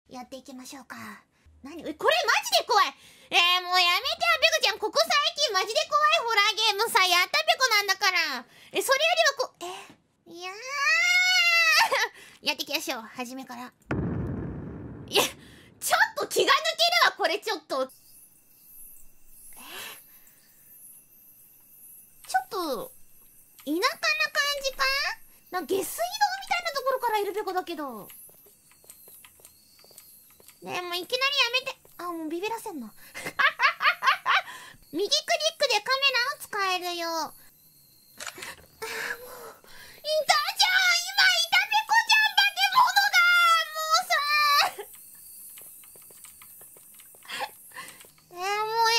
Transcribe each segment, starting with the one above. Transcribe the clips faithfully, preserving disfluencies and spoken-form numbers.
やっていきましょうか。何これマジで怖い。えー、もうやめてよ、ペコちゃん。ここ最近マジで怖いホラーゲームさ、やったペコなんだから。え、それよりはこ、え、いやーやっていきましょう、初めから。いや、ちょっと気が抜けるわ、これちょっと。えちょっと、田舎な感じかな。下水道みたいなところからいるペコだけど。ねえ、もういきなりやめて。あ、もうビビらせんの。右クリックでカメラを使えるよ。あ、もう、いたじゃん、今いたペコちゃん、化け物がもうさ。えー、もう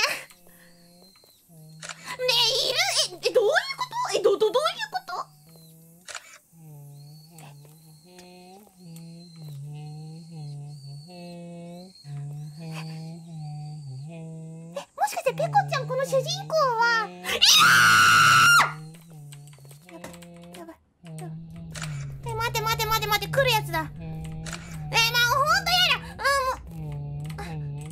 や。ねえ、いるえ、え、どういうことえ、ど、ど、どういうこともしかしてペコちゃん、この主人公は、いやーやばいやばいやばい。え、待て待て待て待て、来るやつだ。えー、まあほんとやだ。あ、もう、あ、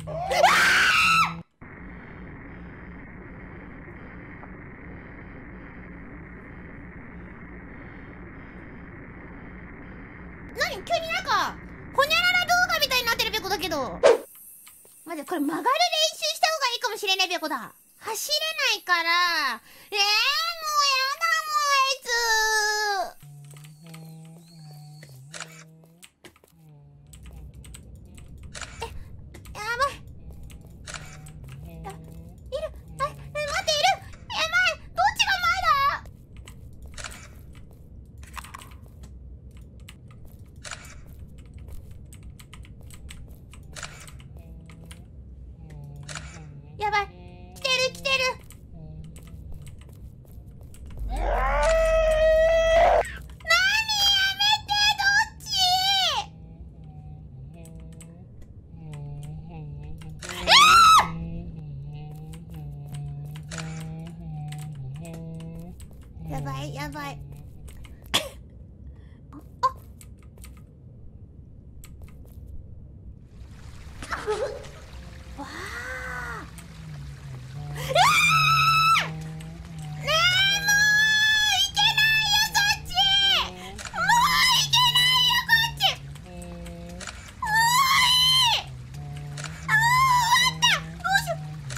なに急になんかほにゃらら動画みたいになってるペコだけど。待って、これ曲がる練習した方がいいかもしれないペコだ。走れないから。えー、もうやだもん、あいつ。え、やばい。いる。え、え、待って、いる。やばい。どっちが前だ。やばい。来てる来てる。なに、やめて、どっち。えー、やばいやばい。あっわあ。えー、ねえ、もういけないよそっち。もういけないよこっち。もういい。あー、終わった。どうしよ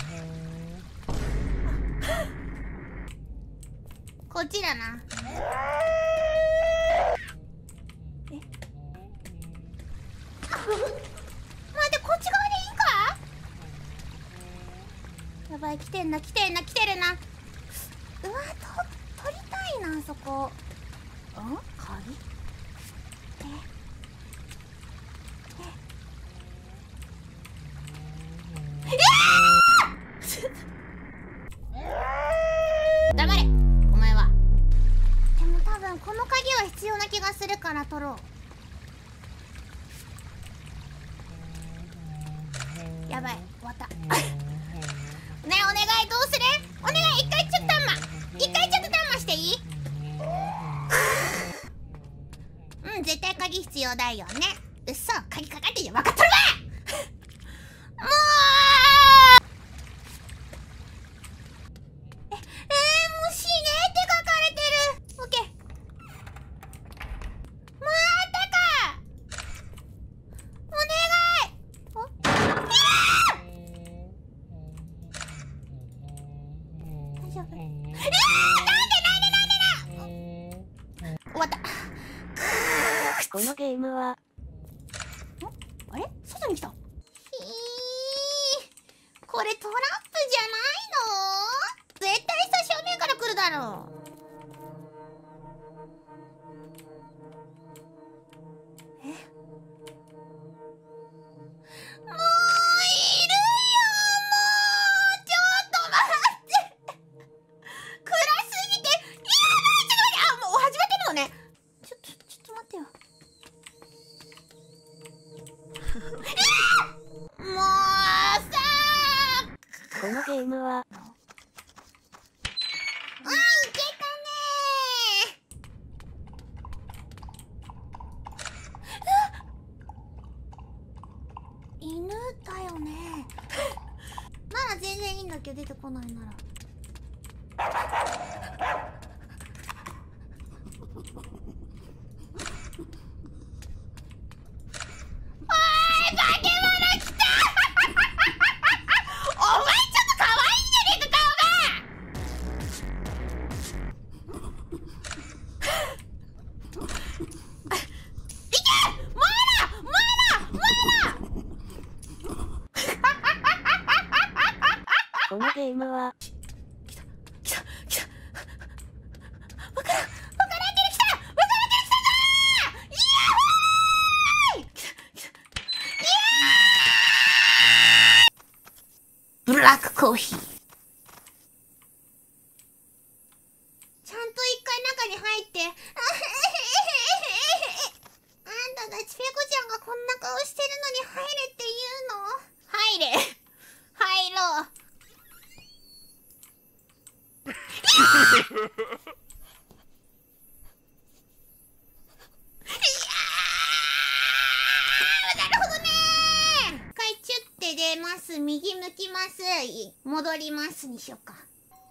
う。こっちだな。え待って、こっち側でいいか。やばい、来てんな来てんな来てるな。うわ、と取りたいな、そこ。ん鍵。えええー黙れお前は。でも多分この鍵は必要な気がするから取ろう。やばい、終わった。ねえ、お願い、どうする。お願い、一回ちょっとタンマ一回ちょっとタンマしていい。うん、絶対鍵必要だよね。うっそ、鍵かかってんじゃん、分かっとるわ。もうえ、えー、もう死ねって書かれてる。オッケー。またか。お願い。お大丈夫。えー、なんでなんでなんでな。終わった。 このゲームは。 んあれ外に来た。ひー、これトラップじゃないの。絶対さ正面から来るだろう。え、もういるよ。もうちょっと待って。暗すぎて。いやばい、ちょっと待って。あ、もう始まってるのね。ちょちょちょっと待ってよ。もうさー、 このゲームは。 あ、いけたねー。 犬だよね。なら全然いいんだけど、出てこないなら。 このゲームは来た来た来た。わからんわからんけど来たわからんけど来たぞー。イヤホーイ。来た来た。イヤー。ブラックコーヒー。ちゃんと一回中に入って。あんたたちペコちゃんがこんな顔してるのに入れって言うの？入れ入ろう。なるほどねー。一回チュって出ます。右向きます。戻りますにしようか。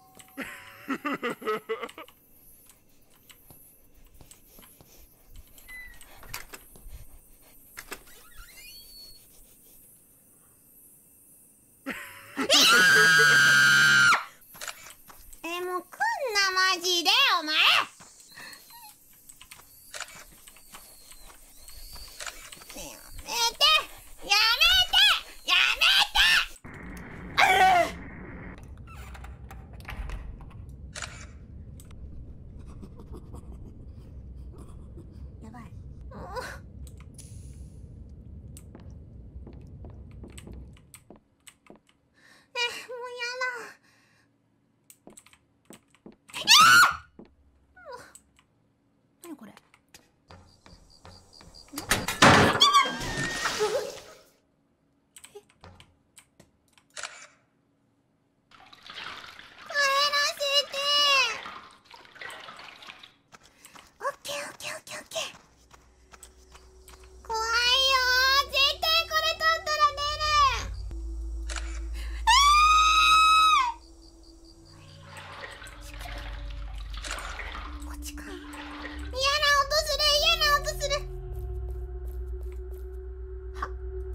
え、もう来んなマジでお前。やめてやめてやめて。やばい。もうえ、もうやだ。何これ。帰らせて。オッケーオッケーオッケーオッケー。怖いよー。絶対これ取ったら出る。こっちか。嫌な音する嫌な音する。はっ。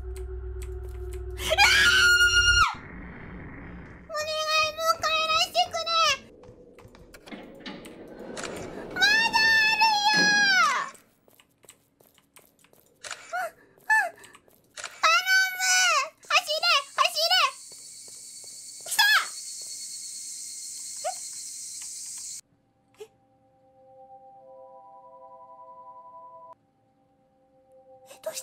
お願いもう帰らせてくれ。まだあるよー。頼む。走れ走れ。来た。えええどうした？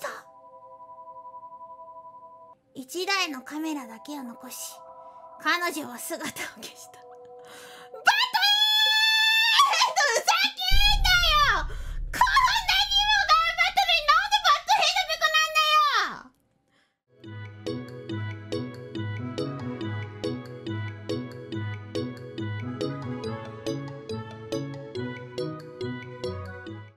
一台のカメラだけを残し彼女は姿を消した。